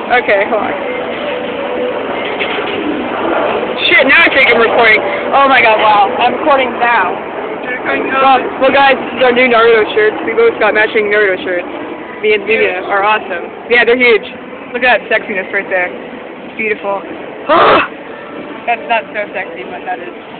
Okay, hold on. Shit, now I think I'm recording. Oh my god, wow. I'm recording now. Well guys, this is our new Naruto shirts. We both got matching Naruto shirts. Me and Vivian are awesome. Yeah, they're huge. Look at that sexiness right there. It's beautiful. That's not so sexy, but that is.